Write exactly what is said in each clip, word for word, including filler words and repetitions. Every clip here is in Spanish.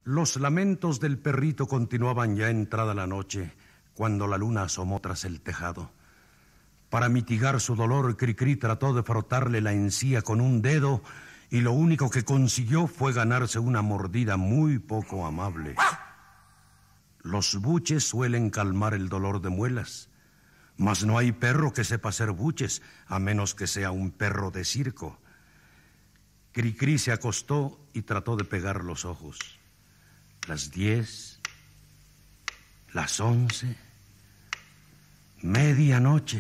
Los lamentos del perrito continuaban ya entrada la noche, cuando la luna asomó tras el tejado. Para mitigar su dolor, Cricri trató de frotarle la encía con un dedo y lo único que consiguió fue ganarse una mordida muy poco amable. Los buches suelen calmar el dolor de muelas, mas no hay perro que sepa hacer buches, a menos que sea un perro de circo. Cricri se acostó y trató de pegar los ojos. Las diez, las once, medianoche.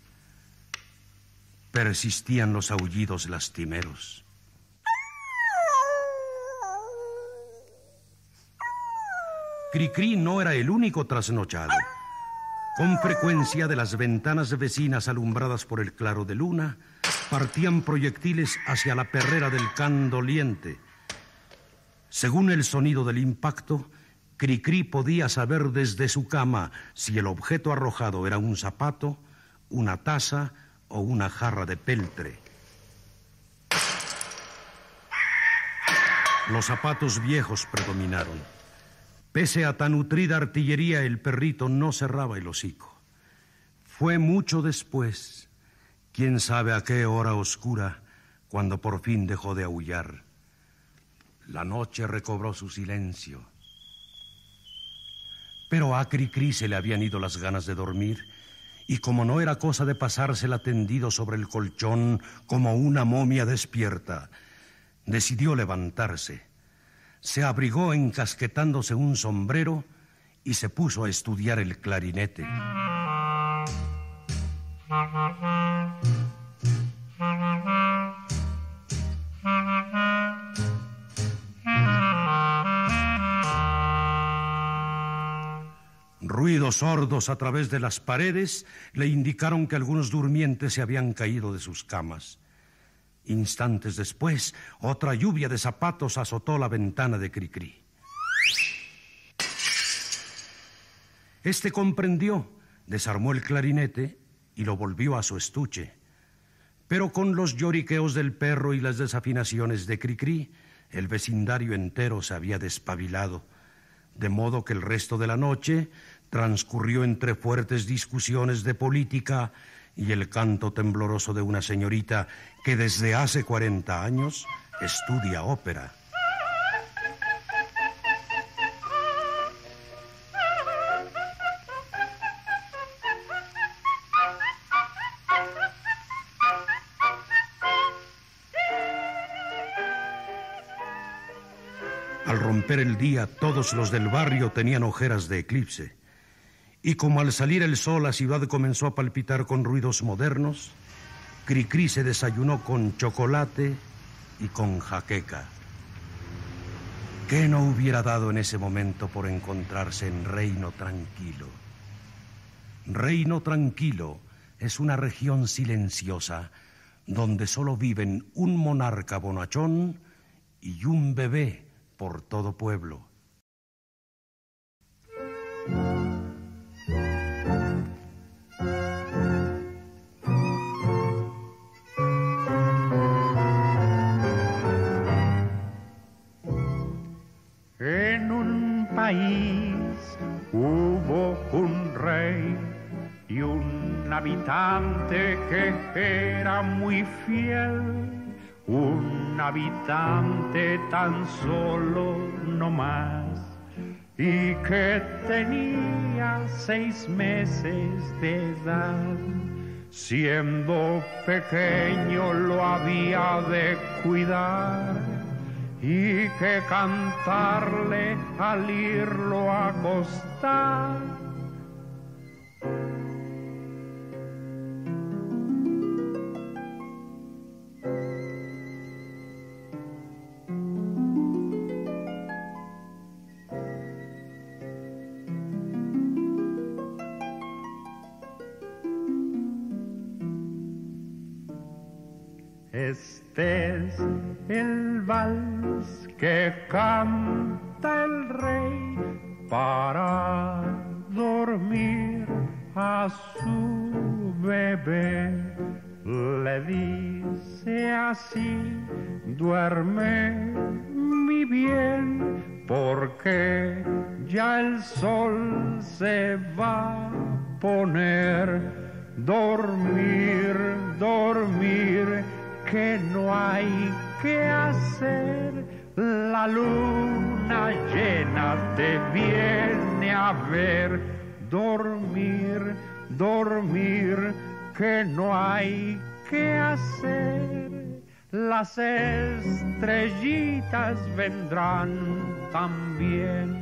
Persistían los aullidos lastimeros. Cricri no era el único trasnochado. Con frecuencia, de las ventanas vecinas alumbradas por el claro de luna, partían proyectiles hacia la perrera del can doliente. Según el sonido del impacto, Cricri podía saber desde su cama si el objeto arrojado era un zapato, una taza o una jarra de peltre. Los zapatos viejos predominaron. Pese a tan nutrida artillería, el perrito no cerraba el hocico. Fue mucho después, quién sabe a qué hora oscura, cuando por fin dejó de aullar. La noche recobró su silencio. Pero a Cricri se le habían ido las ganas de dormir, y como no era cosa de pasársela tendido sobre el colchón como una momia despierta, decidió levantarse. Se abrigó encasquetándose un sombrero y se puso a estudiar el clarinete. Ruidos sordos a través de las paredes le indicaron que algunos durmientes se habían caído de sus camas. Instantes después, otra lluvia de zapatos azotó la ventana de Cricri. Este comprendió, desarmó el clarinete y lo volvió a su estuche. Pero con los lloriqueos del perro y las desafinaciones de Cricri, el vecindario entero se había despabilado, de modo que el resto de la noche transcurrió entre fuertes discusiones de política y el canto tembloroso de una señorita que desde hace cuarenta años estudia ópera. Al romper el día, todos los del barrio tenían ojeras de eclipse. Y como al salir el sol la ciudad comenzó a palpitar con ruidos modernos, Cricri se desayunó con chocolate y con jaqueca. ¿Qué no hubiera dado en ese momento por encontrarse en Reino Tranquilo? Reino Tranquilo es una región silenciosa donde solo viven un monarca bonachón y un bebé por todo pueblo. En un país hubo un rey y un habitante que era muy fiel. Un habitante tan solo no más, y que tenía seis meses de edad. Siendo pequeño lo había de cuidar y que cantarle al irlo a acostar. Este es el vals que canta el rey para dormir a su bebé. Le dice así: duerme mi bien, porque que ya el sol se va a poner. Dormir, dormir, que no hay que hacer. La luna llena te viene a ver. Dormir, dormir, que no hay que hacer. Las estrellitas vendrán también.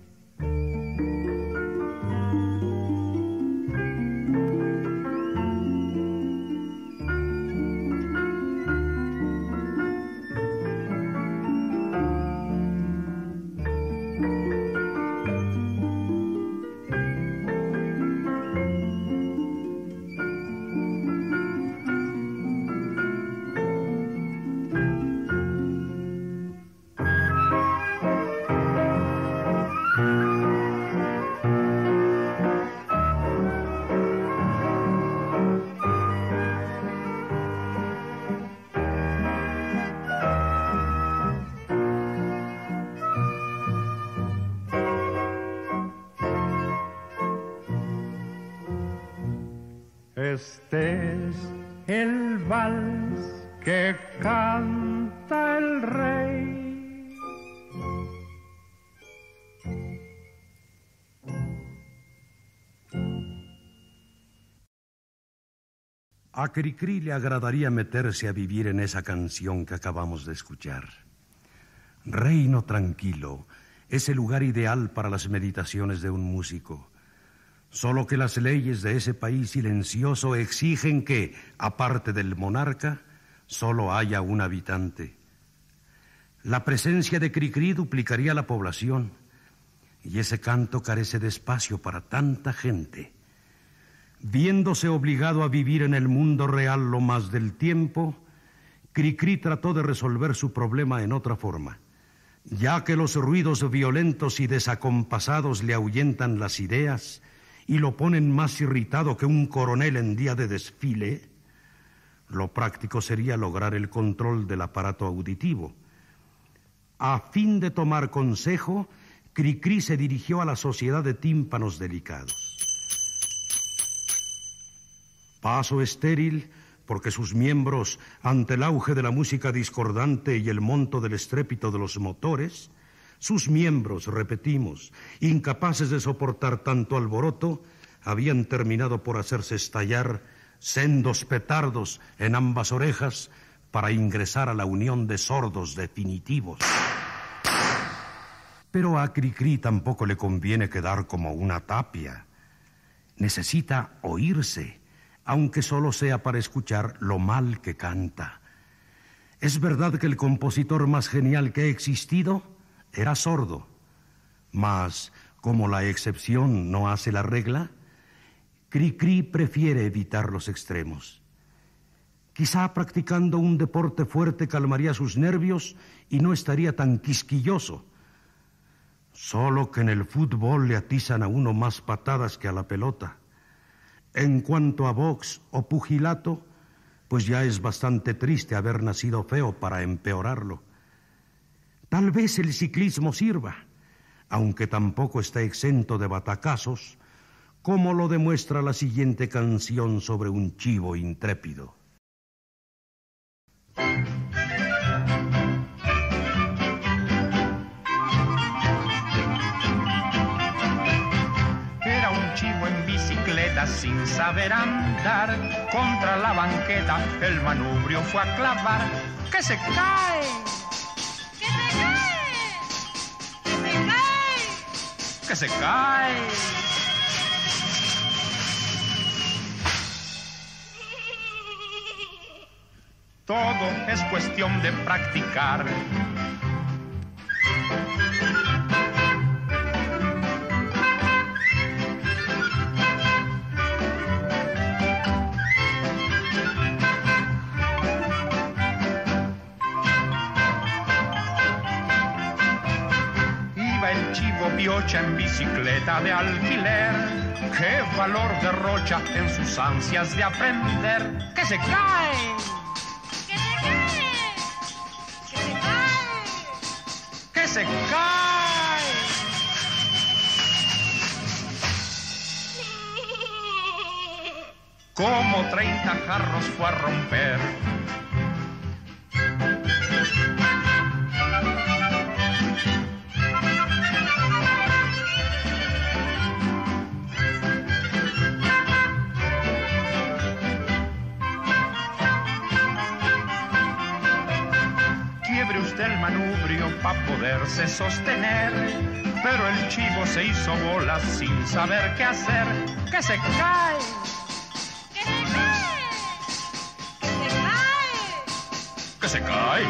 Este es el vals que canta el rey. A Cricri le agradaría meterse a vivir en esa canción que acabamos de escuchar. Reino tranquilo es el lugar ideal para las meditaciones de un músico. Solo que las leyes de ese país silencioso exigen que, aparte del monarca, solo haya un habitante. La presencia de Cricri duplicaría la población, y ese canto carece de espacio para tanta gente. Viéndose obligado a vivir en el mundo real lo más del tiempo, Cricri trató de resolver su problema en otra forma. Ya que los ruidos violentos y desacompasados le ahuyentan las ideas y lo ponen más irritado que un coronel en día de desfile, lo práctico sería lograr el control del aparato auditivo. A fin de tomar consejo, Cricri se dirigió a la Sociedad de Tímpanos Delicados. Paso estéril, porque sus miembros, ante el auge de la música discordante y el monto del estrépito de los motores, sus miembros, repetimos, incapaces de soportar tanto alboroto, habían terminado por hacerse estallar sendos petardos en ambas orejas para ingresar a la unión de sordos definitivos. Pero a Cricri tampoco le conviene quedar como una tapia. Necesita oírse, aunque solo sea para escuchar lo mal que canta. Es verdad que el compositor más genial que ha existido era sordo, mas como la excepción no hace la regla, Cricri prefiere evitar los extremos. Quizá practicando un deporte fuerte calmaría sus nervios y no estaría tan quisquilloso. Solo que en el fútbol le atizan a uno más patadas que a la pelota. En cuanto a box o pugilato, pues ya es bastante triste haber nacido feo para empeorarlo. Tal vez el ciclismo sirva, aunque tampoco está exento de batacazos, como lo demuestra la siguiente canción sobre un chivo intrépido. Era un chivo en bicicleta sin saber andar, contra la banqueta el manubrio fue a clavar. ¡Que se cae! ¡Que se cae! Todo es cuestión de practicar. Iba el chivo piocha en bicicleta de alquiler. ¡Qué valor derrocha en sus ansias de aprender! ¡Que se cae! ¡Que se cae! como treinta jarros fue a romper. Quiebre usted el manubrio para poderse sostener, pero el chivo se hizo bolas sin saber qué hacer, que se cae. Que se cae.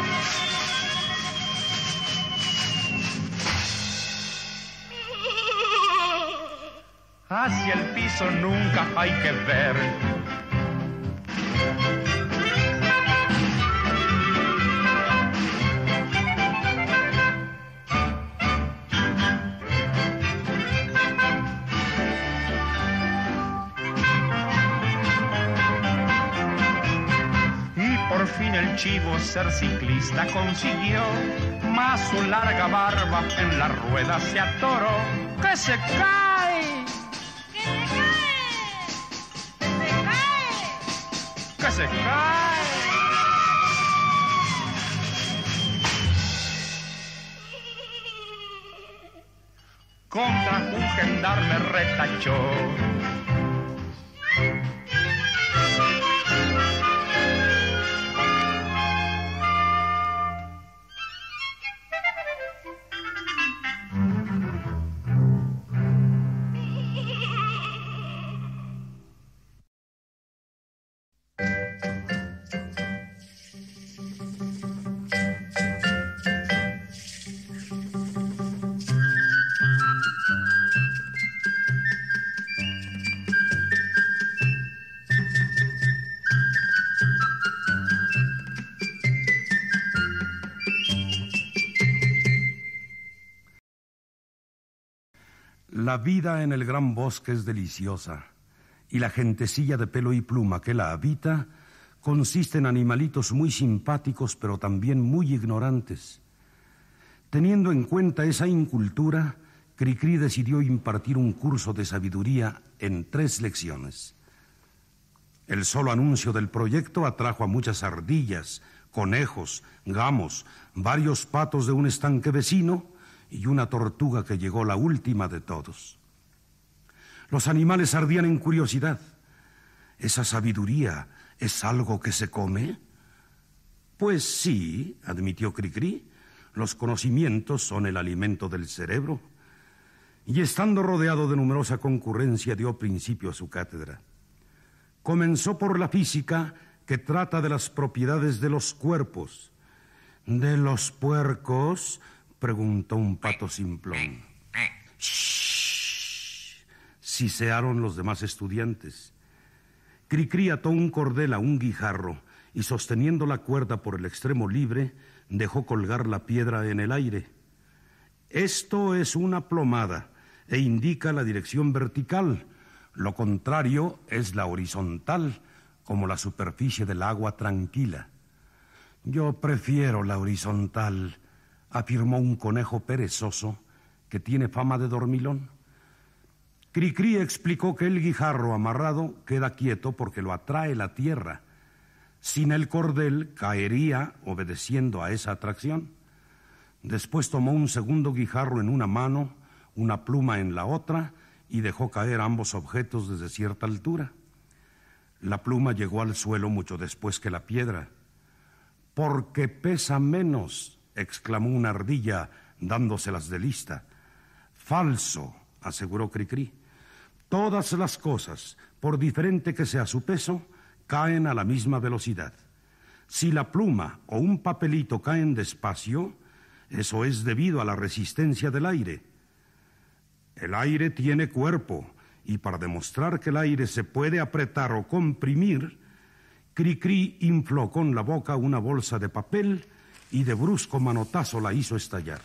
Hacia el piso nunca hay que ver. Por fin el chivo ser ciclista consiguió, mas su larga barba en la rueda se atoró. ¡Que se cae! ¡Que se cae! ¡Que se cae! Contra un gendarme retachó. La vida en el gran bosque es deliciosa, y la gentecilla de pelo y pluma que la habita consiste en animalitos muy simpáticos, pero también muy ignorantes. Teniendo en cuenta esa incultura, Cricri decidió impartir un curso de sabiduría en tres lecciones. El solo anuncio del proyecto atrajo a muchas ardillas, conejos, gamos, varios patos de un estanque vecino y una tortuga que llegó la última de todos. Los animales ardían en curiosidad. ¿Esa sabiduría es algo que se come? Pues sí, admitió Cricri, los conocimientos son el alimento del cerebro. Y estando rodeado de numerosa concurrencia, dio principio a su cátedra. Comenzó por la física, que trata de las propiedades de los cuerpos. ¿De los puercos?, preguntó un pato simplón. ¡Shh! Sisearon los demás estudiantes. Cricri ató un cordel a un guijarro y, sosteniendo la cuerda por el extremo libre, dejó colgar la piedra en el aire. Esto es una plomada e indica la dirección vertical. Lo contrario es la horizontal, como la superficie del agua tranquila. Yo prefiero la horizontal, afirmó un conejo perezoso que tiene fama de dormilón. Cricri explicó que el guijarro amarrado queda quieto porque lo atrae la tierra. Sin el cordel caería obedeciendo a esa atracción. Después tomó un segundo guijarro en una mano, una pluma en la otra, y dejó caer ambos objetos desde cierta altura. La pluma llegó al suelo mucho después que la piedra. «Porque pesa menos», exclamó una ardilla, dándoselas de lista. «Falso», aseguró Cricri. «Todas las cosas, por diferente que sea su peso, caen a la misma velocidad. Si la pluma o un papelito caen despacio, eso es debido a la resistencia del aire. El aire tiene cuerpo, y para demostrar que el aire se puede apretar o comprimir, Cricri infló con la boca una bolsa de papel y de brusco manotazo la hizo estallar.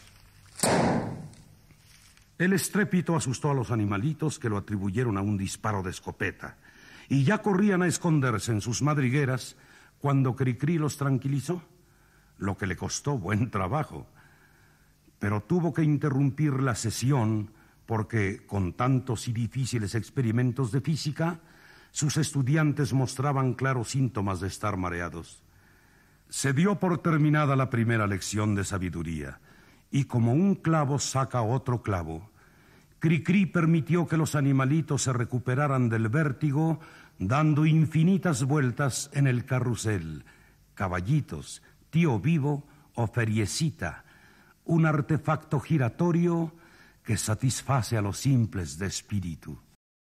El estrépito asustó a los animalitos, que lo atribuyeron a un disparo de escopeta, y ya corrían a esconderse en sus madrigueras cuando Cricri los tranquilizó, lo que le costó buen trabajo. Pero tuvo que interrumpir la sesión porque, con tantos y difíciles experimentos de física, Sus estudiantes mostraban claros síntomas de estar mareados. Se dio por terminada la primera lección de sabiduría, y como un clavo saca otro clavo, Cricri permitió que los animalitos se recuperaran del vértigo, dando infinitas vueltas en el carrusel. Caballitos, Tío Vivo o Feriecita, un artefacto giratorio que satisface a los simples de espíritu.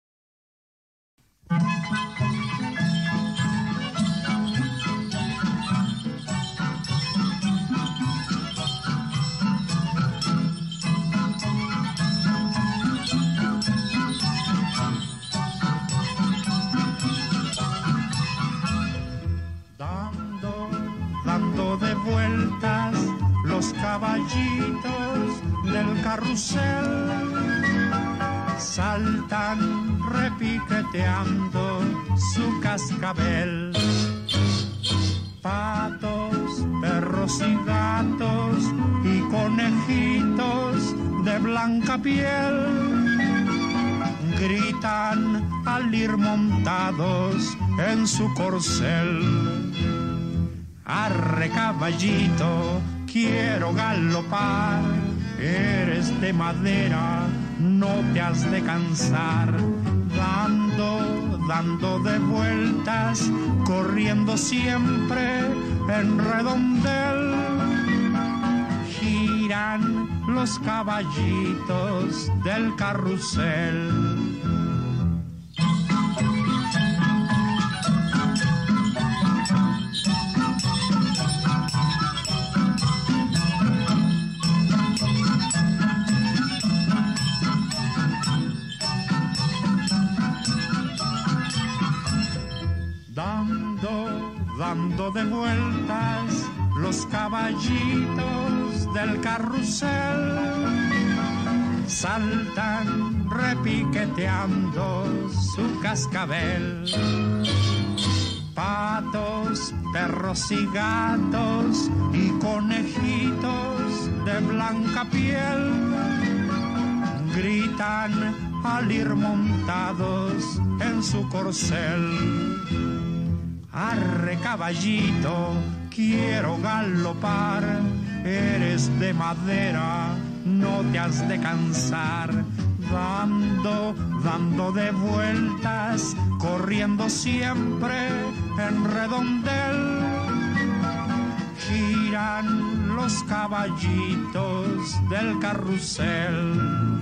Dando, dando de vueltas los caballitos del carrusel, saltan repiqueteando su cascabel. Patos, perros y gatos y conejitos de blanca piel gritan al ir montados en su corcel. Arre caballito, quiero galopar, eres de madera, no te has de cansar. Dando, dando de vueltas, corriendo siempre en redondel, giran los caballitos del carrusel. Dando, dando de vueltas los caballitos del carrusel, saltan repiqueteando su cascabel. Patos, perros y gatos y conejitos de blanca piel gritan al ir montados en su corcel. Arre caballito, quiero galopar, eres de madera, no te has de cansar. Dando, dando de vueltas, corriendo siempre en redondel, giran los caballitos del carrusel.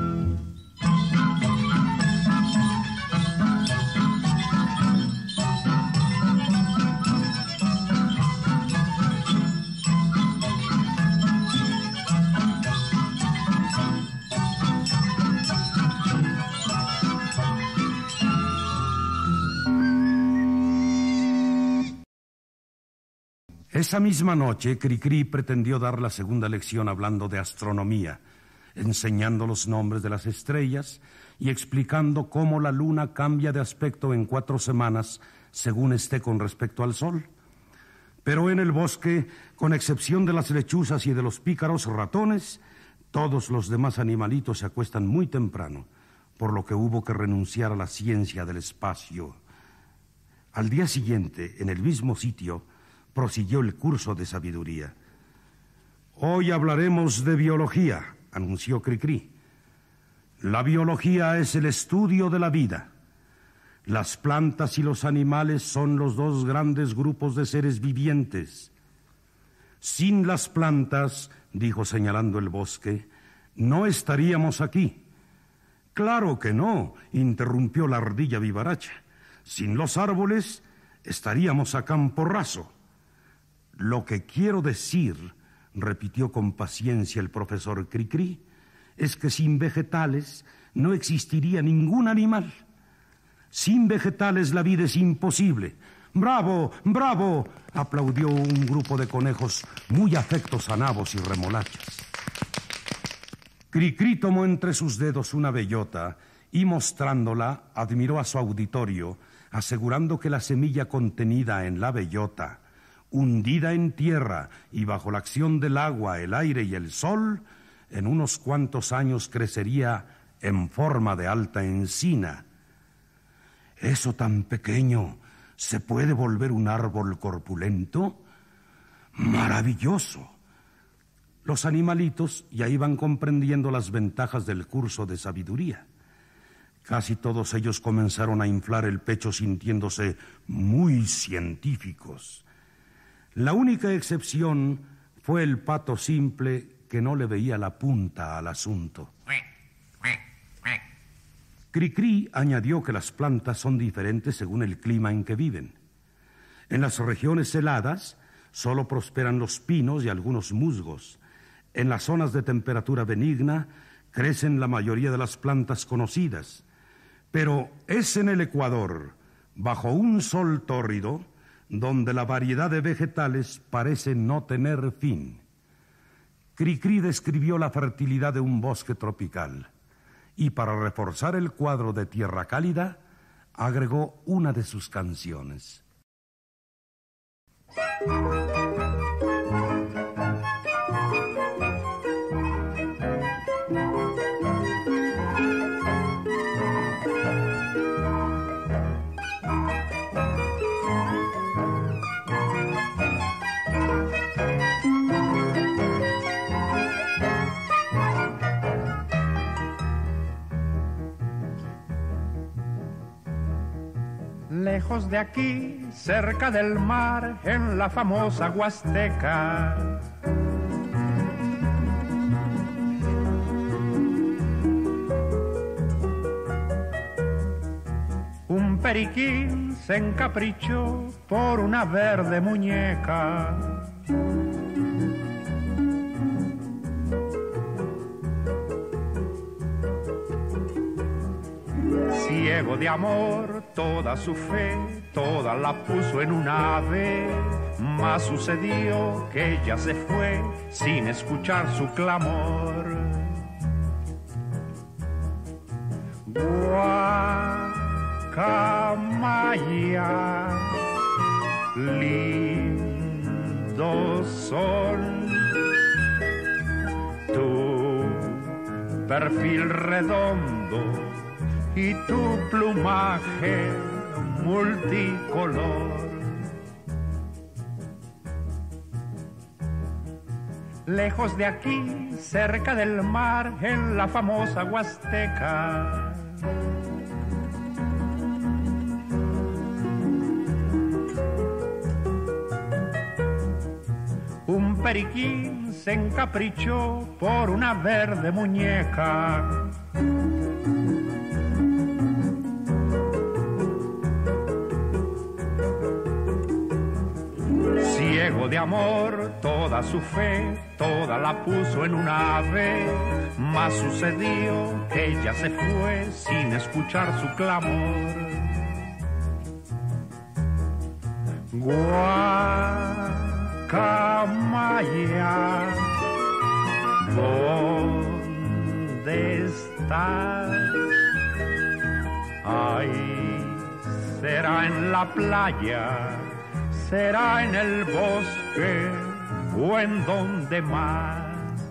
Esa misma noche, Cricri pretendió dar la segunda lección hablando de astronomía, enseñando los nombres de las estrellas y explicando cómo la luna cambia de aspecto en cuatro semanas según esté con respecto al sol. Pero en el bosque, con excepción de las lechuzas y de los pícaros ratones, todos los demás animalitos se acuestan muy temprano, por lo que hubo que renunciar a la ciencia del espacio. Al día siguiente, en el mismo sitio, prosiguió el curso de sabiduría. Hoy hablaremos de biología, anunció Cricri. La biología es el estudio de la vida. Las plantas y los animales son los dos grandes grupos de seres vivientes. Sin las plantas, dijo señalando el bosque, no estaríamos aquí. Claro que no, interrumpió la ardilla vivaracha. Sin los árboles, estaríamos a campo raso. Lo que quiero decir, repitió con paciencia el profesor Cricri, es que sin vegetales no existiría ningún animal. Sin vegetales la vida es imposible. ¡Bravo, bravo!, aplaudió un grupo de conejos muy afectos a nabos y remolachas. Cricri tomó entre sus dedos una bellota y mostrándola admiró a su auditorio, asegurando que la semilla contenida en la bellota, hundida en tierra y bajo la acción del agua, el aire y el sol, en unos cuantos años crecería en forma de alta encina. ¿Eso tan pequeño se puede volver un árbol corpulento? ¡Maravilloso! Los animalitos ya iban comprendiendo las ventajas del curso de sabiduría. Casi todos ellos comenzaron a inflar el pecho sintiéndose muy científicos. La única excepción fue el pato simple, que no le veía la punta al asunto. Cricri añadió que las plantas son diferentes según el clima en que viven. En las regiones heladas solo prosperan los pinos y algunos musgos. En las zonas de temperatura benigna crecen la mayoría de las plantas conocidas. Pero es en el Ecuador, bajo un sol tórrido, donde la variedad de vegetales parece no tener fin. Cricri describió la fertilidad de un bosque tropical y, para reforzar el cuadro de tierra cálida, agregó una de sus canciones. Lejos de aquí, cerca del mar, en la famosa Huasteca, un periquín se encaprichó por una verde muñeca. Ciego de amor, toda su fe, toda la puso en un ave, mas sucedió que ella se fue sin escuchar su clamor. Guacamaya, lindos son tu perfil redondo y tu plumaje multicolor. Lejos de aquí, cerca del mar, en la famosa Huasteca, un periquín se encaprichó por una verde muñeca. Ciego de amor, toda su fe, toda la puso en un ave, mas sucedió que ella se fue sin escuchar su clamor. Guacamaya, ¿dónde estás? Ay, será en la playa, será en el bosque o en donde más.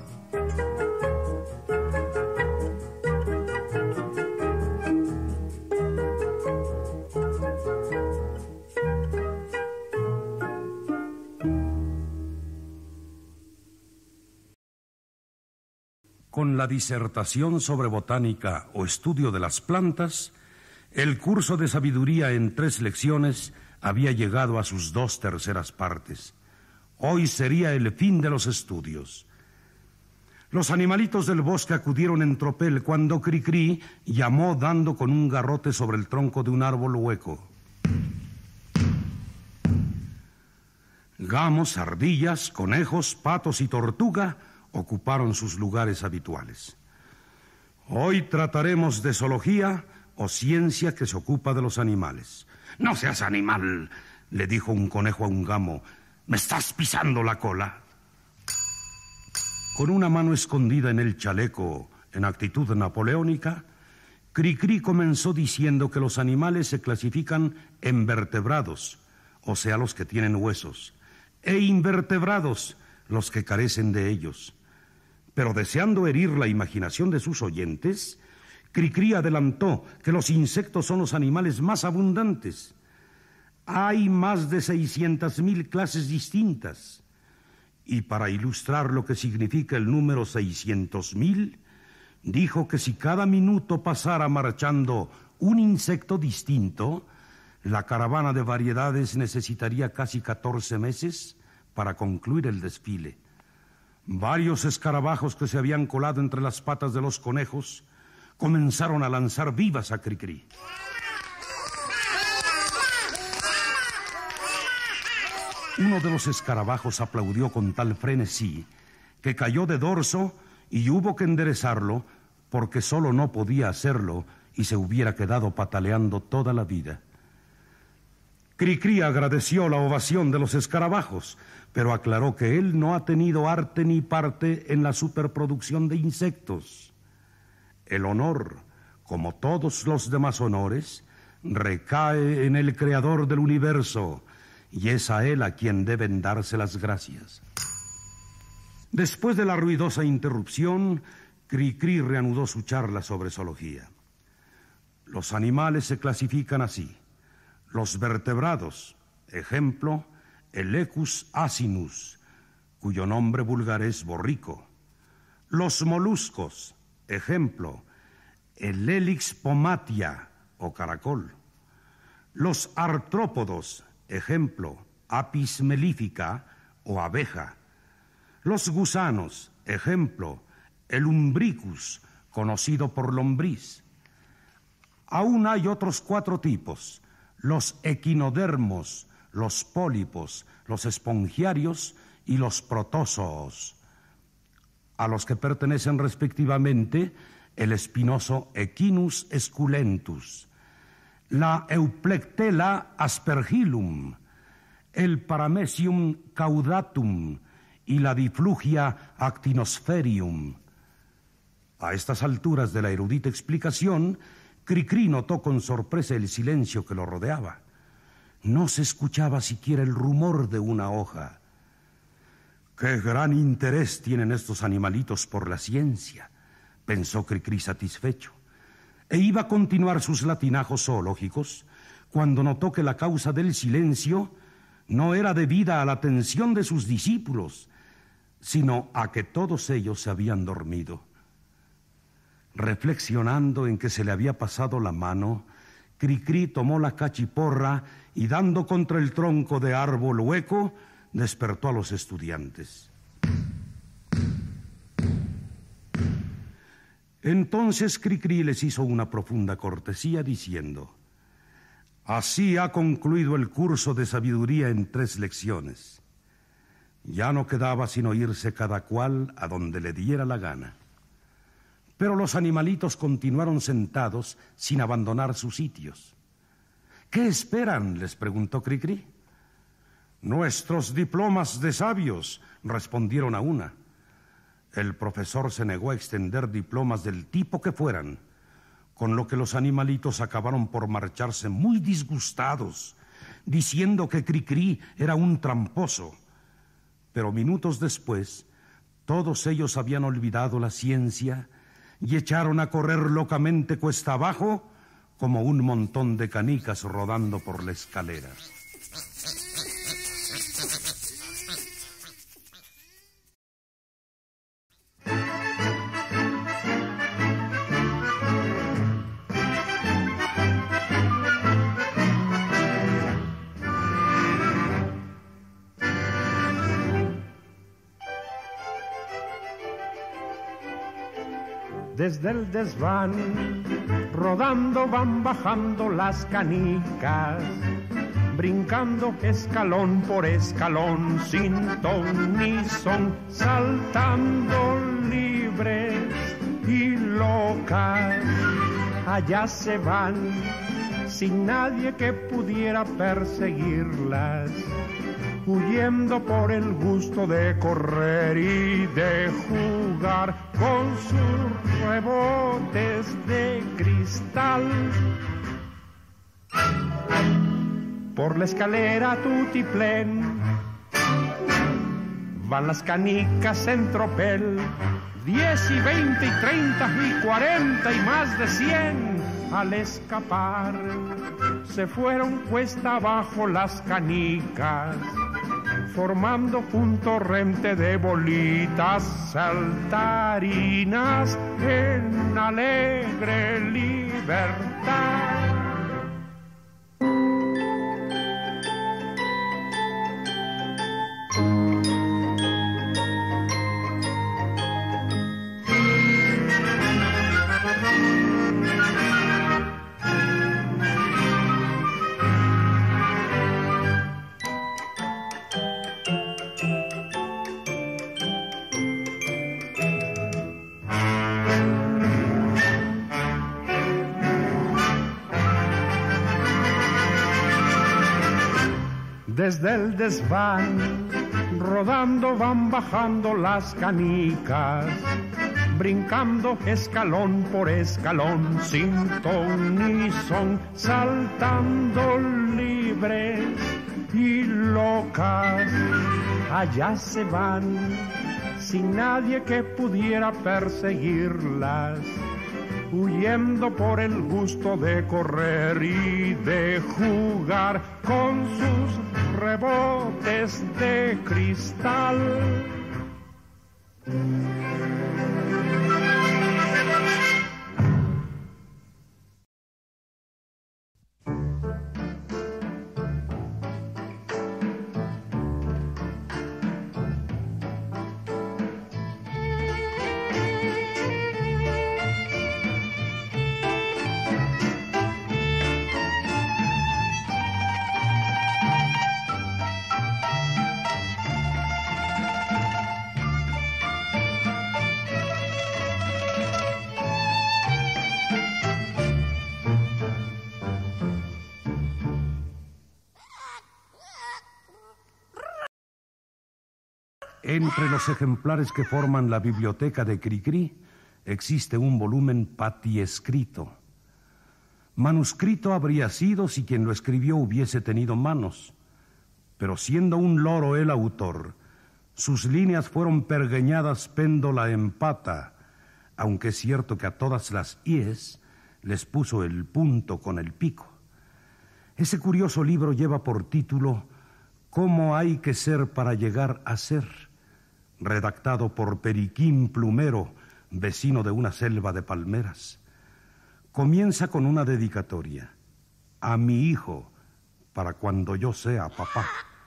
Con la disertación sobre botánica o estudio de las plantas, el curso de sabiduría en tres lecciones había llegado a sus dos terceras partes. Hoy sería el fin de los estudios. Los animalitos del bosque acudieron en tropel cuando Cricri llamó dando con un garrote sobre el tronco de un árbol hueco. Gamos, ardillas, conejos, patos y tortuga ocuparon sus lugares habituales. Hoy trataremos de zoología o ciencia que se ocupa de los animales. «No seas animal», le dijo un conejo a un gamo. «Me estás pisando la cola». Con una mano escondida en el chaleco, en actitud napoleónica, Cricri comenzó diciendo que los animales se clasifican en vertebrados, o sea, los que tienen huesos, e invertebrados, los que carecen de ellos. Pero deseando herir la imaginación de sus oyentes, Cricri adelantó que los insectos son los animales más abundantes. Hay más de seiscientas mil clases distintas. Y para ilustrar lo que significa el número seiscientos mil, dijo que si cada minuto pasara marchando un insecto distinto, la caravana de variedades necesitaría casi catorce meses para concluir el desfile. Varios escarabajos que se habían colado entre las patas de los conejos comenzaron a lanzar vivas a Cricri. Uno de los escarabajos aplaudió con tal frenesí que cayó de dorso y hubo que enderezarlo porque solo no podía hacerlo y se hubiera quedado pataleando toda la vida. Cricri agradeció la ovación de los escarabajos, pero aclaró que él no ha tenido arte ni parte en la superproducción de insectos. El honor, como todos los demás honores, recae en el creador del universo, y es a él a quien deben darse las gracias. Después de la ruidosa interrupción, Cricri reanudó su charla sobre zoología. Los animales se clasifican así. Los vertebrados, ejemplo, el Equus asinus, cuyo nombre vulgar es borrico. Los moluscos, ejemplo, el Helix pomatia o caracol. Los artrópodos, ejemplo, Apis mellifera o abeja. Los gusanos, ejemplo, el Umbricus, conocido por lombriz. Aún hay otros cuatro tipos: los equinodermos, los pólipos, los espongiarios y los protozoos, a los que pertenecen respectivamente el espinoso Equinus esculentus, la Euplectella aspergillum, el Paramecium caudatum y la Diflugia actinospherium. A estas alturas de la erudita explicación, Cricri notó con sorpresa el silencio que lo rodeaba. No se escuchaba siquiera el rumor de una hoja. «Qué gran interés tienen estos animalitos por la ciencia», pensó Cricri satisfecho, e iba a continuar sus latinajos zoológicos cuando notó que la causa del silencio no era debida a la atención de sus discípulos, sino a que todos ellos se habían dormido. Reflexionando en que se le había pasado la mano, Cricri tomó la cachiporra y, dando contra el tronco de árbol hueco, despertó a los estudiantes. Entonces Cricri les hizo una profunda cortesía diciendo: «Así ha concluido el curso de sabiduría en tres lecciones. Ya no quedaba sino irse cada cual a donde le diera la gana». Pero los animalitos continuaron sentados sin abandonar sus sitios. «¿Qué esperan?», les preguntó Cricri. «Nuestros diplomas de sabios», respondieron a una. El profesor se negó a extender diplomas del tipo que fueran, con lo que los animalitos acabaron por marcharse muy disgustados, diciendo que Cricri era un tramposo. Pero minutos después, todos ellos habían olvidado la ciencia y echaron a correr locamente cuesta abajo como un montón de canicas rodando por la escalera. Desde el desván, rodando van bajando las canicas, brincando escalón por escalón, sin ton ni son, saltando libres y locas. Allá se van, sin nadie que pudiera perseguirlas, huyendo por el gusto de correr y de jugar con sus rebotes de cristal. Por la escalera tutiplén van las canicas en tropel, diez y veinte y treinta y cuarenta y más de cien. Al escapar se fueron cuesta abajo las canicas, formando un torrente de bolitas saltarinas en alegre libertad. Desde el desván, rodando van bajando las canicas, brincando escalón por escalón, sin ton ni son, saltando libres y locas. Allá se van, sin nadie que pudiera perseguirlas, huyendo por el gusto de correr y de jugar con sus rebotes de cristal. Entre los ejemplares que forman la biblioteca de Cricri existe un volumen patiescrito. Manuscrito habría sido si quien lo escribió hubiese tenido manos, pero siendo un loro el autor, sus líneas fueron pergeñadas péndola en pata, aunque es cierto que a todas las íes les puso el punto con el pico. Ese curioso libro lleva por título ¿Cómo hay que ser para llegar a ser?, redactado por Periquín Plumero, vecino de una selva de palmeras. Comienza con una dedicatoria: a mi hijo, para cuando yo sea papá.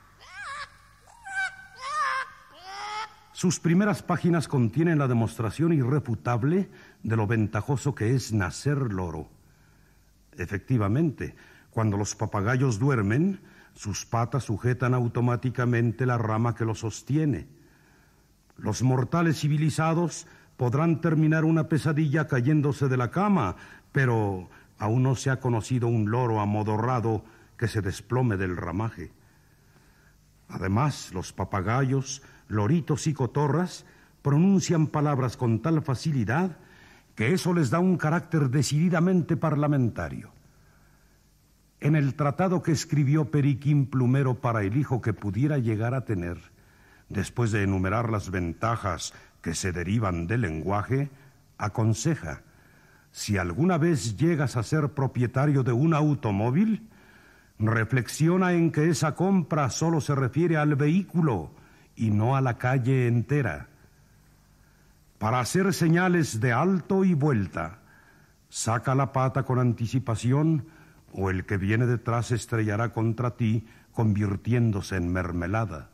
Sus primeras páginas contienen la demostración irrefutable de lo ventajoso que es nacer loro. Efectivamente, cuando los papagayos duermen, sus patas sujetan automáticamente la rama que los sostiene. Los mortales civilizados podrán terminar una pesadilla cayéndose de la cama, pero aún no se ha conocido un loro amodorrado que se desplome del ramaje. Además, los papagayos, loritos y cotorras pronuncian palabras con tal facilidad que eso les da un carácter decididamente parlamentario. En el tratado que escribió Periquín Plumero para el hijo que pudiera llegar a tener, después de enumerar las ventajas que se derivan del lenguaje, aconseja: si alguna vez llegas a ser propietario de un automóvil, reflexiona en que esa compra solo se refiere al vehículo y no a la calle entera. Para hacer señales de alto y vuelta, saca la pata con anticipación o el que viene detrás se estrellará contra ti, convirtiéndose en mermelada.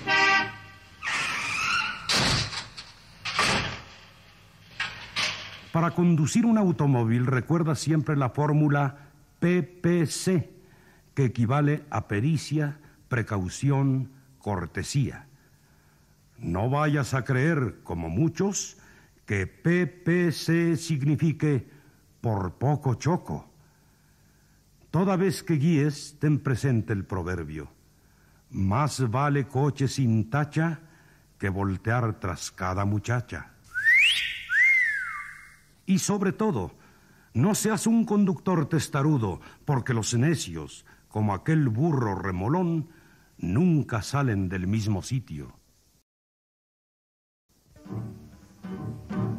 Para conducir un automóvil, recuerda siempre la fórmula P P C, que equivale a pericia, precaución, cortesía. No vayas a creer, como muchos, que P P C signifique por poco choco. Toda vez que guíes, ten presente el proverbio: más vale coche sin tacha que voltear tras cada muchacha. Y sobre todo, no seas un conductor testarudo, porque los necios, como aquel burro remolón, nunca salen del mismo sitio.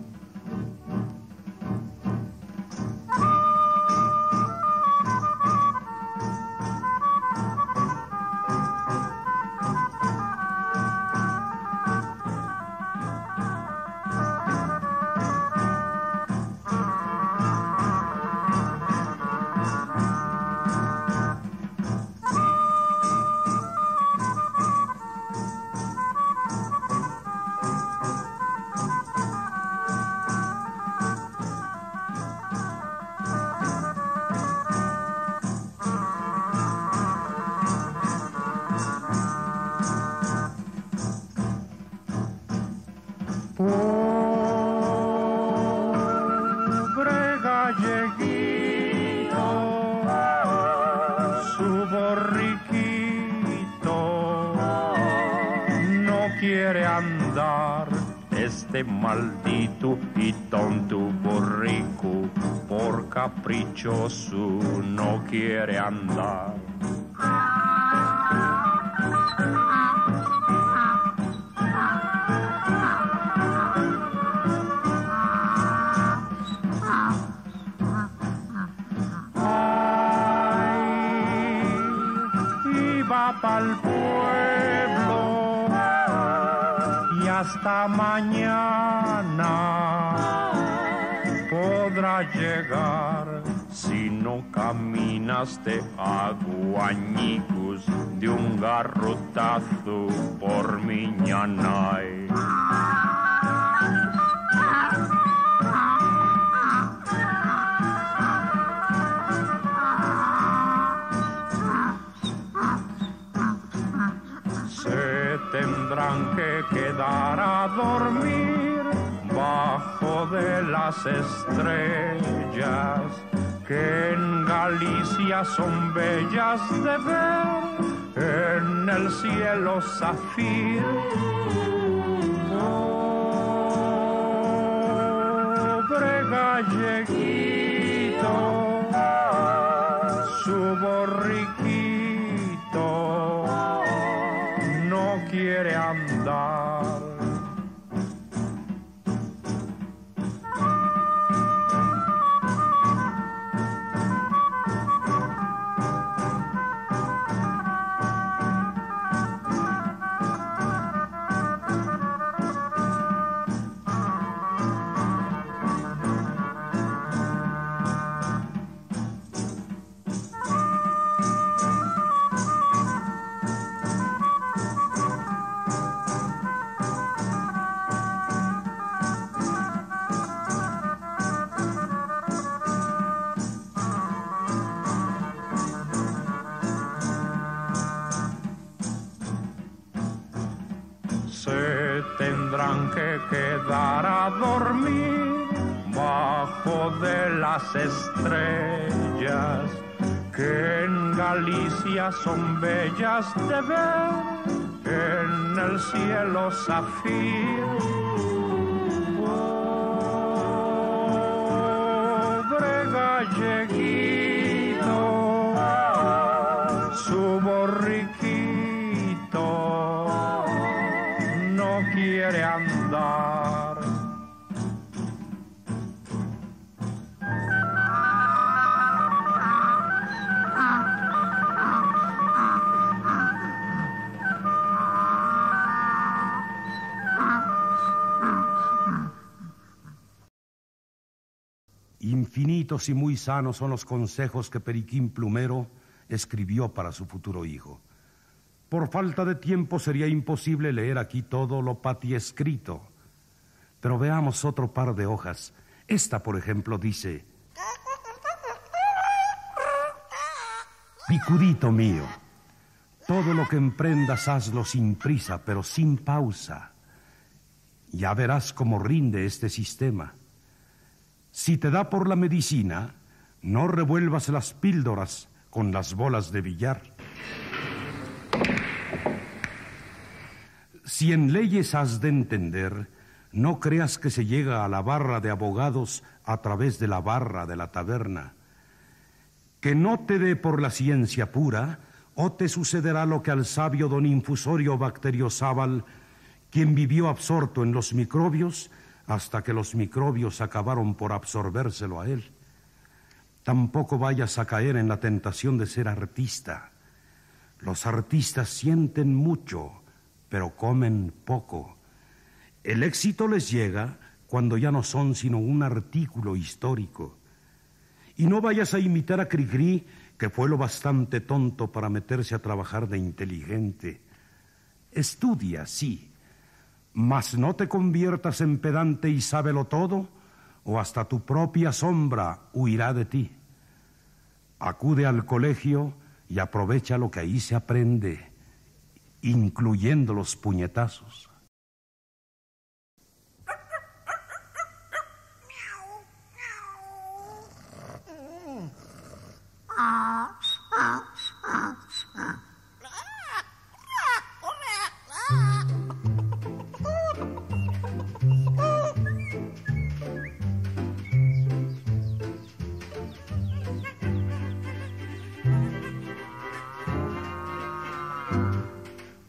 galleguito, su borriquito, no quiere andar. Este maldito y tonto borrico, por caprichoso, no quiere andar. Pa'l pueblo y hasta mañana podrá llegar si no caminas de aguañicos de un garrotazo por Miñanay. Tendrán que quedar a dormir bajo de las estrellas que en Galicia son bellas de ver en el cielo zafiro. Pobre galleguito, su borriquito no quiere andar. Se tendrán que quedar a dormir bajo de las estrellas que en Galicia son bellas de ver en el cielo zafiro. Pobre galleguito, su borriquito no quiere andar. Infinitos y muy sanos son los consejos que Periquín Plumero escribió para su futuro hijo. Por falta de tiempo sería imposible leer aquí todo lo Pati escrito. Pero veamos otro par de hojas. Esta, por ejemplo, dice: Picudito mío, todo lo que emprendas hazlo sin prisa, pero sin pausa. Ya verás cómo rinde este sistema. Si te da por la medicina, no revuelvas las píldoras con las bolas de billar. Si en leyes has de entender, no creas que se llega a la barra de abogados a través de la barra de la taberna. Que no te dé por la ciencia pura, o te sucederá lo que al sabio don Infusorio Bacteriozábal, quien vivió absorto en los microbios hasta que los microbios acabaron por absorbérselo a él. Tampoco vayas a caer en la tentación de ser artista. Los artistas sienten mucho, pero comen poco. El éxito les llega cuando ya no son sino un artículo histórico. Y no vayas a imitar a Cricri, que fue lo bastante tonto para meterse a trabajar de inteligente. Estudia, sí, mas no te conviertas en pedante y sábelo todo, o hasta tu propia sombra huirá de ti. Acude al colegio y aprovecha lo que ahí se aprende, incluyendo los puñetazos.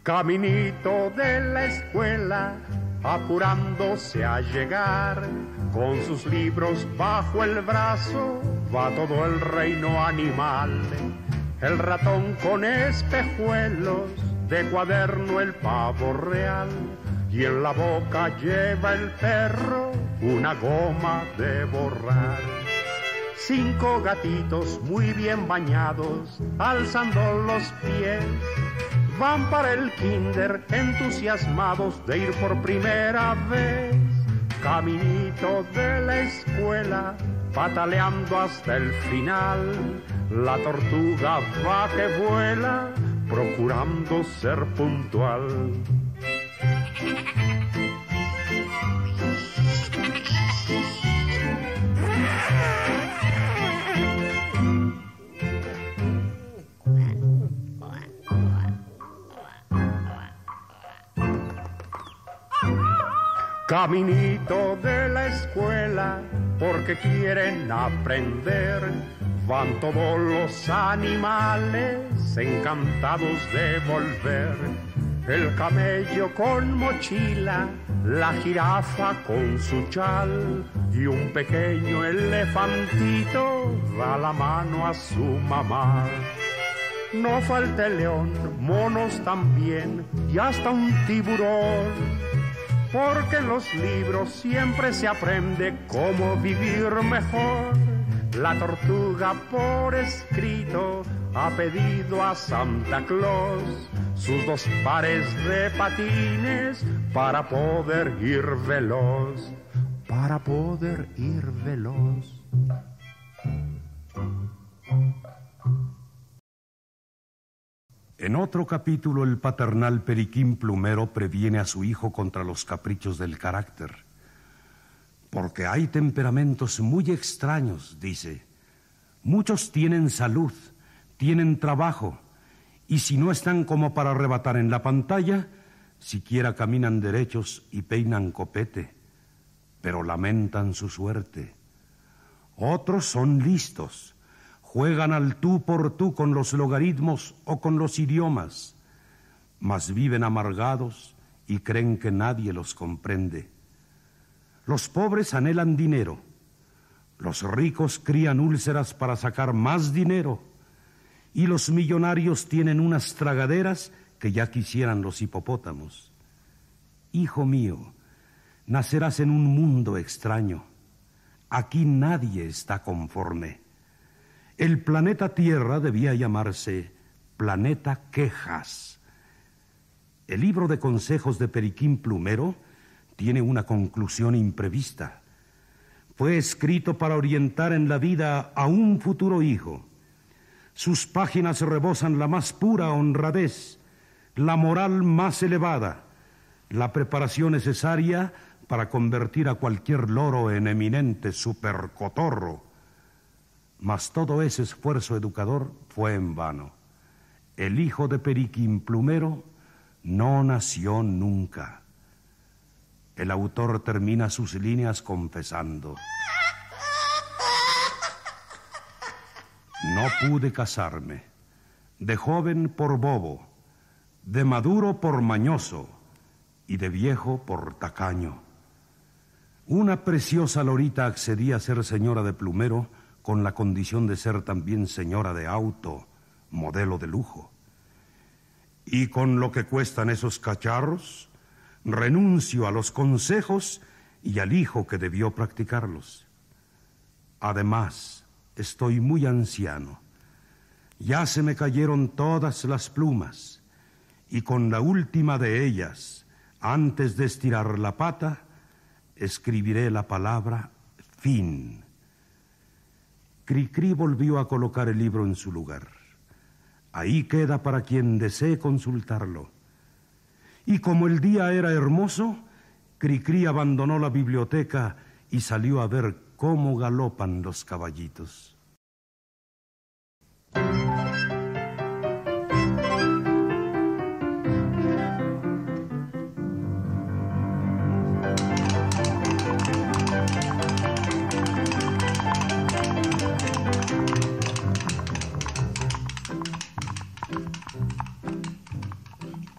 Caminito de la escuela, apurándose a llegar, con sus libros bajo el brazo, va todo el reino animal. El ratón con espejuelos, de cuaderno el pavo real, y en la boca lleva el perro una goma de borrar. Cinco gatitos muy bien bañados, alzando los pies, van para el kinder entusiasmados de ir por primera vez. Caminito de la escuela, pataleando hasta el final, la tortuga va que vuela, procurando ser puntual. Caminito de la escuela, porque quieren aprender, van todos los animales encantados de volver. El camello con mochila, la jirafa con su chal, y un pequeño elefantito da la mano a su mamá. No falta el león, monos también, y hasta un tiburón, porque en los libros siempre se aprende cómo vivir mejor. La tortuga por escrito ha pedido a Santa Claus sus dos pares de patines para poder ir veloz, para poder ir veloz. En otro capítulo, el paternal Periquín Plumero previene a su hijo contra los caprichos del carácter. Porque hay temperamentos muy extraños, dice. Muchos tienen salud, tienen trabajo, y si no están como para arrebatar en la pantalla, siquiera caminan derechos y peinan copete, pero lamentan su suerte. Otros son listos, juegan al tú por tú con los logaritmos o con los idiomas, mas viven amargados y creen que nadie los comprende. Los pobres anhelan dinero, los ricos crían úlceras para sacar más dinero, y los millonarios tienen unas tragaderas que ya quisieran los hipopótamos. Hijo mío, nacerás en un mundo extraño. Aquí nadie está conforme. El planeta Tierra debía llamarse Planeta Quejas. El libro de consejos de Periquín Plumero tiene una conclusión imprevista. Fue escrito para orientar en la vida a un futuro hijo. Sus páginas rebosan la más pura honradez, la moral más elevada, la preparación necesaria para convertir a cualquier loro en eminente supercotorro. Mas todo ese esfuerzo educador fue en vano. El hijo de Periquín Plumero no nació nunca. El autor termina sus líneas confesando: no pude casarme, de joven por bobo, de maduro por mañoso y de viejo por tacaño. Una preciosa lorita accedía a ser señora de Plumero con la condición de ser también señora de auto, modelo de lujo. Y con lo que cuestan esos cacharros, renuncio a los consejos y al hijo que debió practicarlos. Además, estoy muy anciano. Ya se me cayeron todas las plumas, y con la última de ellas, antes de estirar la pata, escribiré la palabra fin. Cricri volvió a colocar el libro en su lugar. Ahí queda para quien desee consultarlo. Y como el día era hermoso, Cricri abandonó la biblioteca y salió a ver cómo galopan los caballitos.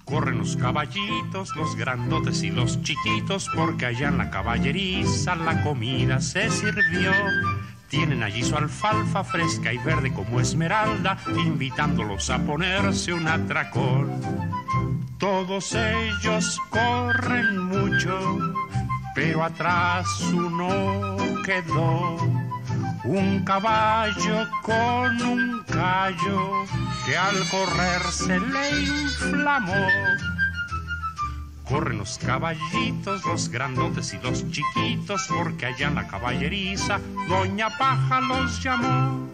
Corren los caballitos, los grandotes y los chiquitos, porque allá en la caballeriza la comida se sirvió. Tienen allí su alfalfa fresca y verde como esmeralda, invitándolos a ponerse un atracón. Todos ellos corren mucho, pero atrás uno quedó. Un caballo con un callo que al correr se le inflamó. Corren los caballitos, los grandotes y los chiquitos, porque allá en la caballeriza Doña Paja los llamó.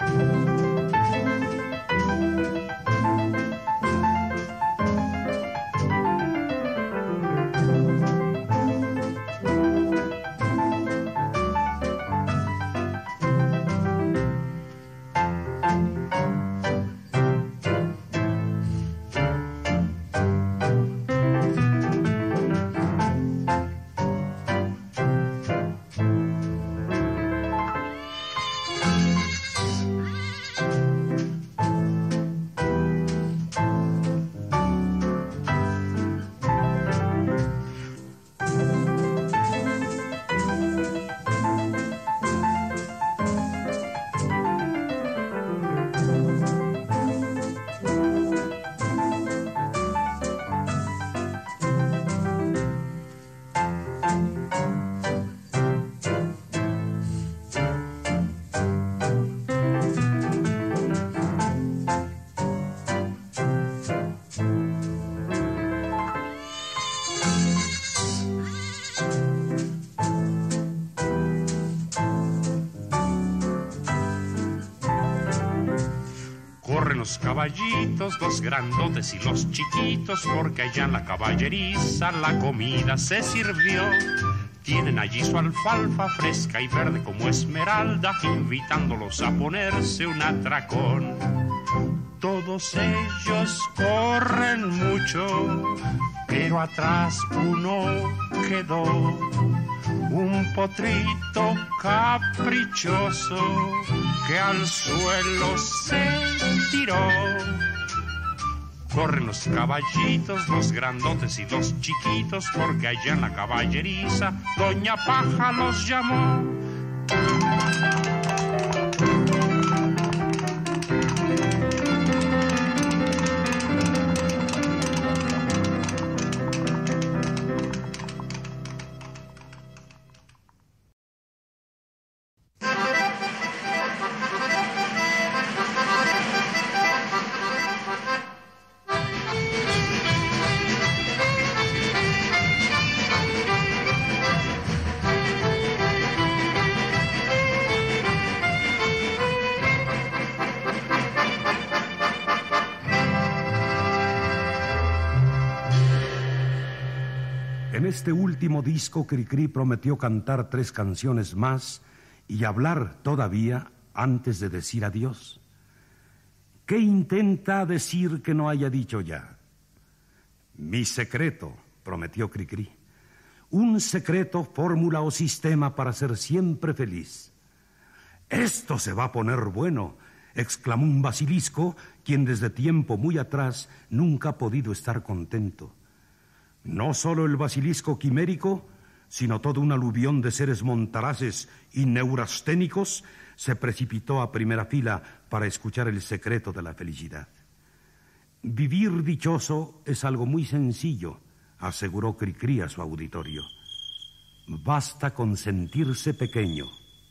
Los caballitos, los grandotes y los chiquitos, porque allá en la caballeriza la comida se sirvió. Tienen allí su alfalfa fresca y verde como esmeralda, invitándolos a ponerse un atracón. Todos ellos corren mucho, pero atrás uno quedó. Un potrito caprichoso que al suelo se tiró. Corren los caballitos, los grandotes y los chiquitos, porque allá en la caballeriza Doña Paja los llamó. En este último disco, Cricri prometió cantar tres canciones más y hablar todavía antes de decir adiós. ¿Qué intenta decir que no haya dicho ya? Mi secreto, prometió Cricri. Un secreto, fórmula o sistema para ser siempre feliz. Esto se va a poner bueno, exclamó un basilisco, quien desde tiempo muy atrás nunca ha podido estar contento. No solo el basilisco quimérico, sino todo un aluvión de seres montaraces y neurasténicos se precipitó a primera fila para escuchar el secreto de la felicidad. Vivir dichoso es algo muy sencillo, aseguró Cricri a su auditorio. Basta con sentirse pequeño.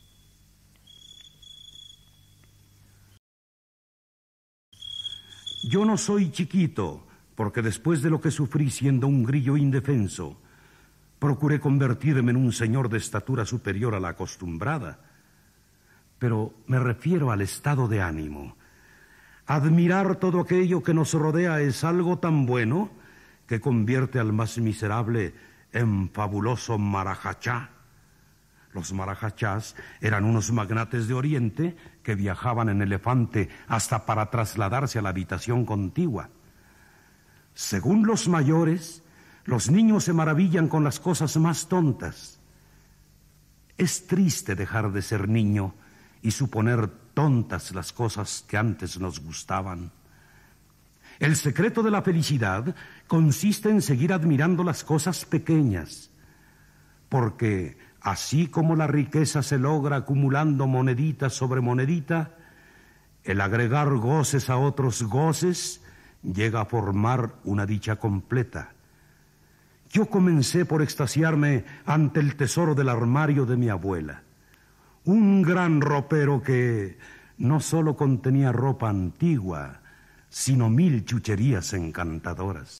Yo no soy chiquito, porque después de lo que sufrí siendo un grillo indefenso, procuré convertirme en un señor de estatura superior a la acostumbrada. Pero me refiero al estado de ánimo. Admirar todo aquello que nos rodea es algo tan bueno que convierte al más miserable en fabuloso marajachá. Los marajachás eran unos magnates de Oriente que viajaban en elefante hasta para trasladarse a la habitación contigua. Según los mayores, los niños se maravillan con las cosas más tontas. Es triste dejar de ser niño y suponer tontas las cosas que antes nos gustaban. El secreto de la felicidad consiste en seguir admirando las cosas pequeñas, porque así como la riqueza se logra acumulando monedita sobre monedita, el agregar goces a otros goces llega a formar una dicha completa. Yo comencé por extasiarme ante el tesoro del armario de mi abuela, un gran ropero que no solo contenía ropa antigua, sino mil chucherías encantadoras.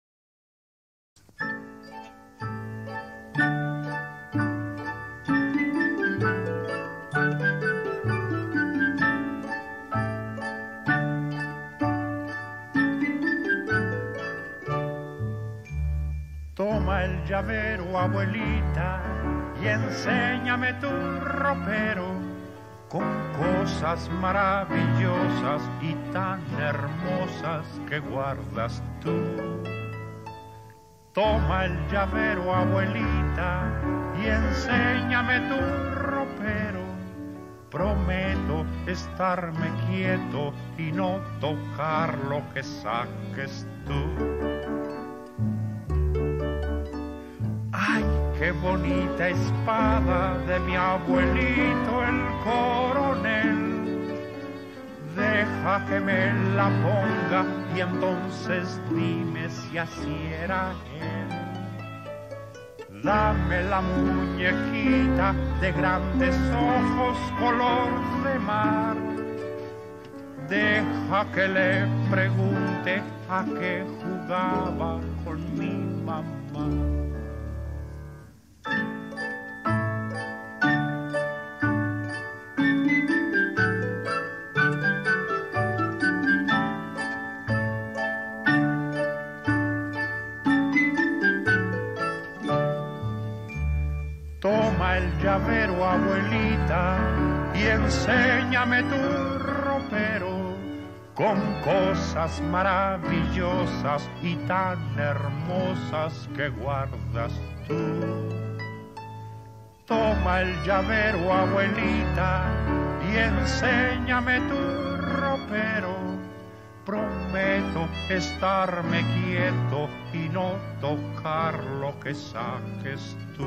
Toma el llavero, abuelita, y enséñame tu ropero, con cosas maravillosas y tan hermosas que guardas tú. Toma el llavero, abuelita, y enséñame tu ropero. Prometo estarme quieto y no tocar lo que saques tú. ¡Ay, qué bonita espada de mi abuelito el coronel! Deja que me la ponga y entonces dime si así era él. Dame la muñequita de grandes ojos color de mar. Deja que le pregunte a qué jugaba con mi mamá. Toma el llavero, abuelita, y enséñame tu ropero, con cosas maravillosas y tan hermosas que guardas tú. Toma el llavero, abuelita, y enséñame tu ropero. Prometo estarme quieto y no tocar lo que saques tú.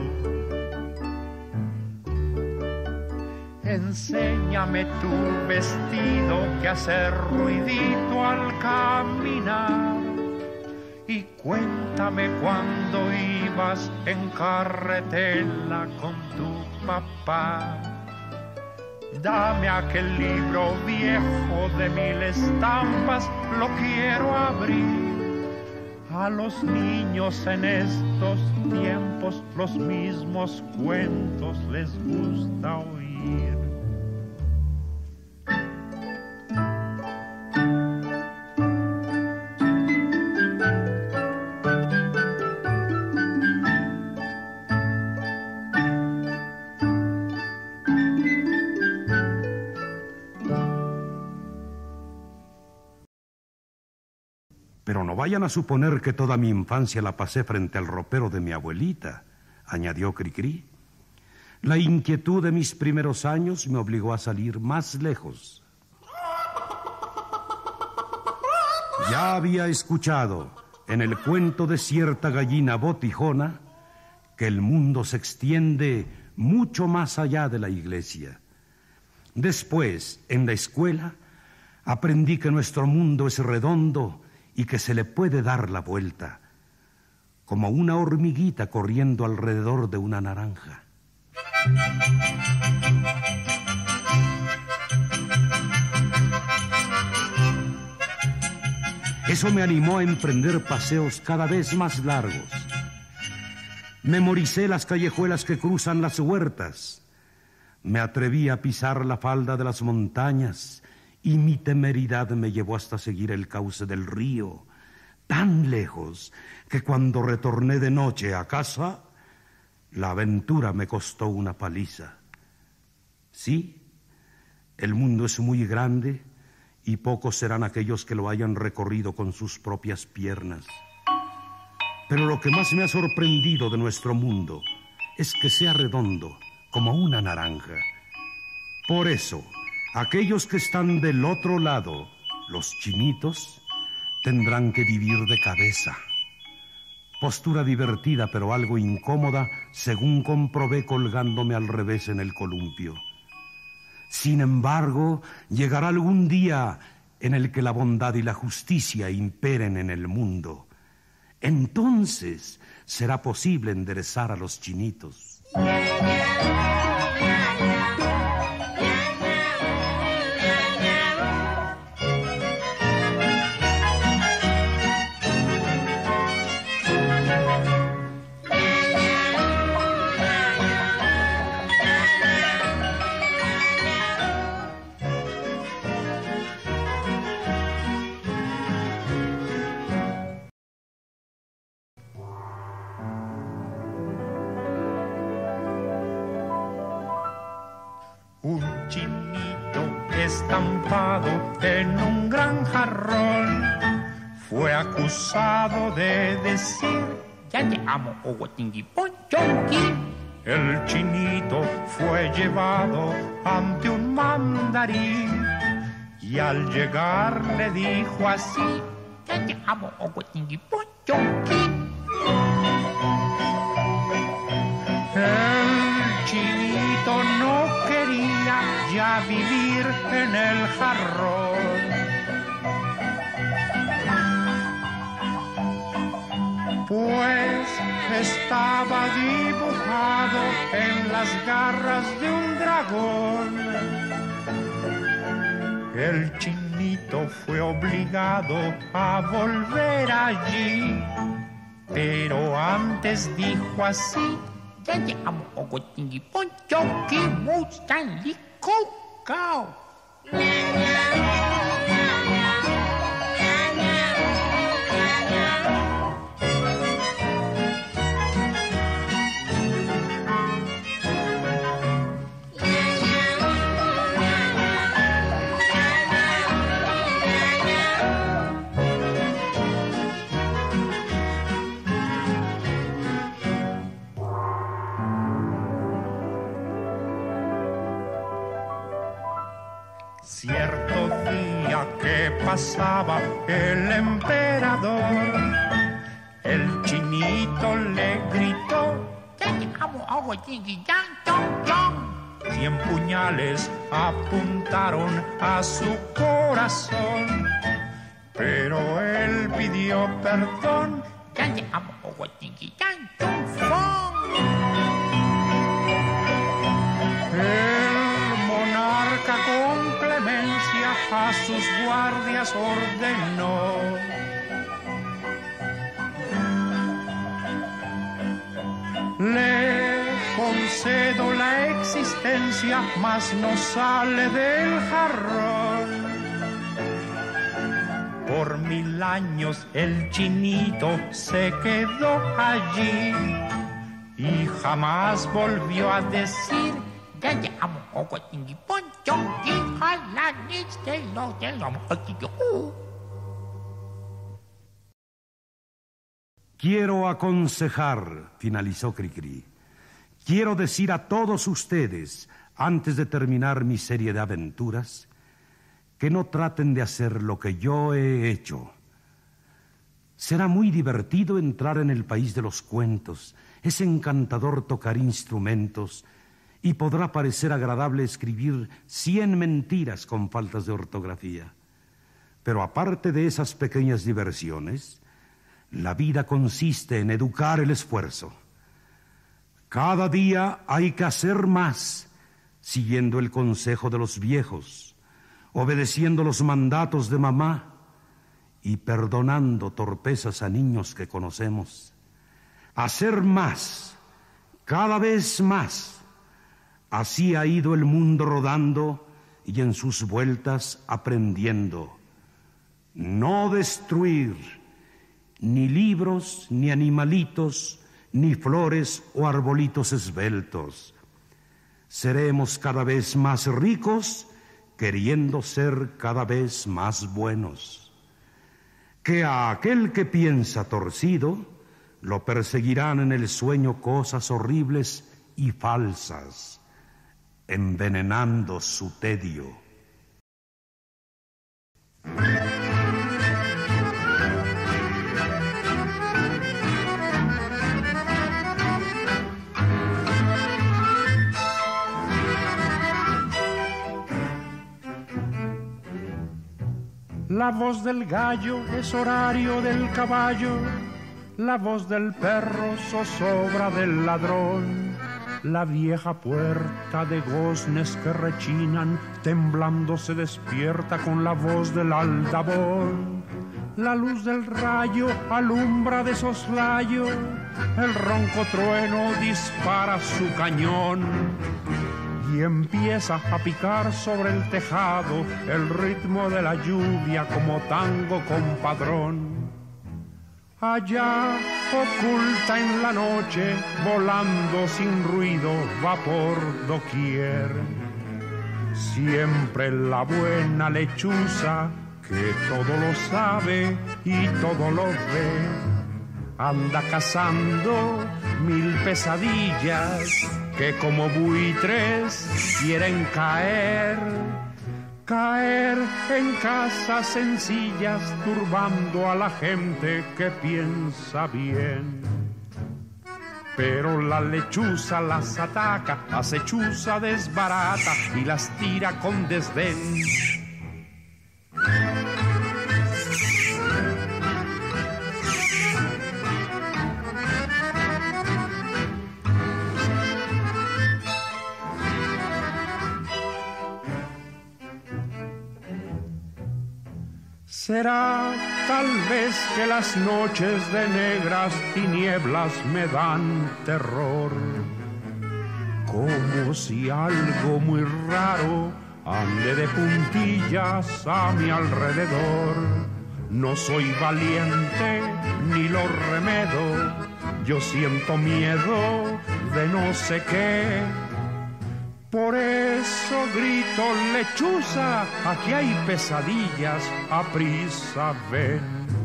Enséñame tu vestido que hace ruidito al caminar, y cuéntame cuando ibas en carretela con tu papá. Dame aquel libro viejo de mil estampas, lo quiero abrir. A los niños en estos tiempos los mismos cuentos les gusta oír. Pero no vayan a suponer que toda mi infancia la pasé frente al ropero de mi abuelita, añadió Cricri. La inquietud de mis primeros años me obligó a salir más lejos. Ya había escuchado en el cuento de cierta gallina botijona que el mundo se extiende mucho más allá de la iglesia. Después, en la escuela, aprendí que nuestro mundo es redondo y que se le puede dar la vuelta, como una hormiguita corriendo alrededor de una naranja. Eso me animó a emprender paseos cada vez más largos. Memoricé las callejuelas que cruzan las huertas. Me atreví a pisar la falda de las montañas y mi temeridad me llevó hasta seguir el cauce del río, tan lejos que cuando retorné de noche a casa, la aventura me costó una paliza. Sí, el mundo es muy grande y pocos serán aquellos que lo hayan recorrido con sus propias piernas. Pero lo que más me ha sorprendido de nuestro mundo es que sea redondo como una naranja. Por eso, aquellos que están del otro lado, los chinitos, tendrán que vivir de cabeza. Postura divertida pero algo incómoda, según comprobé colgándome al revés en el columpio. Sin embargo, llegará algún día en el que la bondad y la justicia imperen en el mundo. Entonces será posible enderezar a los chinitos. Un chinito estampado en un gran jarrón fue acusado de decir: ya te amo, Oguatinguiponchonqui. El chinito fue llevado ante un mandarín y al llegar le dijo así: ya te amo, Oguatinguiponchonqui. El chinito no quería ya vivir en el jarrón. Pues estaba dibujado en las garras de un dragón. El chinito fue obligado a volver allí, pero antes dijo así: ya te amo, Oguatinguiponchonqui, Mustanli, Caucao. Cierto día que pasaba el emperador, el chinito le gritó: ya te amo, Oguatinguiponchonqui. Cien puñales apuntaron a su corazón, pero él pidió perdón: ya te amo, Oguatinguiponchonqui. Con clemencia a sus guardias ordenó: le concedo la existencia, mas no sale del jarrón. Por mil años el chinito se quedó allí y jamás volvió a decir: ya te amo, Oguatinguiponchonqui, jalanix de los de la moquillo. Quiero aconsejar, finalizó Cricri. Quiero decir a todos ustedes, antes de terminar mi serie de aventuras, que no traten de hacer lo que yo he hecho. Será muy divertido entrar en el país de los cuentos. Es encantador tocar instrumentos y podrá parecer agradable escribir cien mentiras con faltas de ortografía. Pero aparte de esas pequeñas diversiones, la vida consiste en educar el esfuerzo. Cada día hay que hacer más, siguiendo el consejo de los viejos, obedeciendo los mandatos de mamá y perdonando torpezas a niños que conocemos. Hacer más, cada vez más. Así ha ido el mundo rodando y en sus vueltas aprendiendo. No destruir ni libros, ni animalitos, ni flores o arbolitos esbeltos. Seremos cada vez más ricos, queriendo ser cada vez más buenos. Que a aquel que piensa torcido, lo perseguirán en el sueño cosas horribles y falsas, envenenando su tedio. La voz del gallo es horario del caballo, la voz del perro zozobra del ladrón. La vieja puerta de goznes que rechinan, temblando se despierta con la voz del aldabón. La luz del rayo alumbra de soslayo, el ronco trueno dispara su cañón. Y empieza a picar sobre el tejado el ritmo de la lluvia como tango compadrón. Allá, oculta en la noche, volando sin ruido, va por doquier. Siempre la buena lechuza, que todo lo sabe y todo lo ve, anda cazando mil pesadillas que como buitres quieren caer. Caer en casas sencillas, turbando a la gente que piensa bien. Pero la lechuza las ataca, acechuza desbarata y las tira con desdén. Será tal vez que las noches de negras tinieblas me dan terror, como si algo muy raro ande de puntillas a mi alrededor. No soy valiente ni lo remedo, yo siento miedo de no sé qué. Por eso grito, lechuza, aquí hay pesadillas, aprisa ven.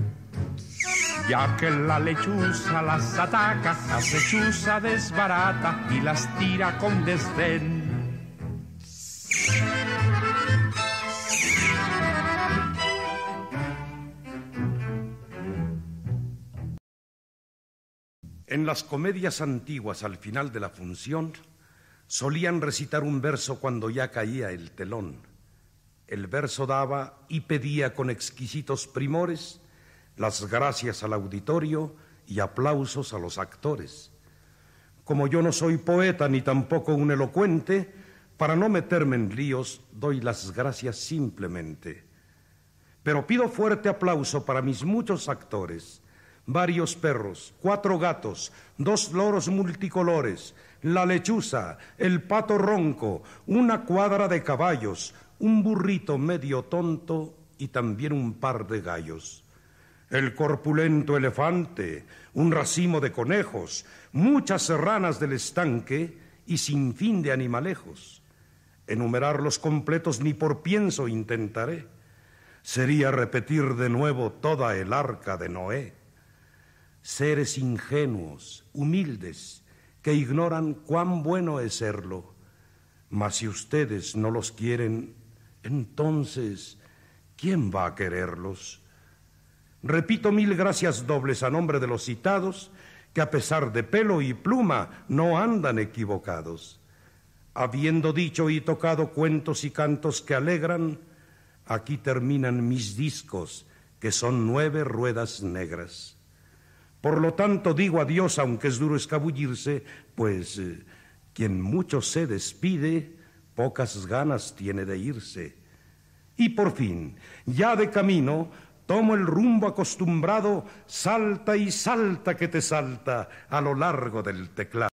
Ya que la lechuza las ataca, acechuza desbarata y las tira con desdén. En las comedias antiguas, al final de la función, solían recitar un verso cuando ya caía el telón. El verso daba y pedía con exquisitos primores las gracias al auditorio y aplausos a los actores. Como yo no soy poeta ni tampoco un elocuente, para no meterme en líos, doy las gracias simplemente. Pero pido fuerte aplauso para mis muchos actores, varios perros, cuatro gatos, dos loros multicolores, la lechuza, el pato ronco, una cuadra de caballos, un burrito medio tonto y también un par de gallos. El corpulento elefante, un racimo de conejos, muchas serranas del estanque y sin fin de animalejos. Enumerarlos completos ni por pienso intentaré. Sería repetir de nuevo toda el arca de Noé. Seres ingenuos, humildes, que ignoran cuán bueno es serlo. Mas si ustedes no los quieren, entonces, ¿quién va a quererlos? Repito mil gracias dobles a nombre de los citados, que a pesar de pelo y pluma no andan equivocados. Habiendo dicho y tocado cuentos y cantos que alegran, aquí terminan mis discos, que son nueve ruedas negras. Por lo tanto digo adiós, aunque es duro escabullirse, pues eh, quien mucho se despide, pocas ganas tiene de irse. Y por fin, ya de camino, tomo el rumbo acostumbrado, salta y salta que te salta a lo largo del teclado.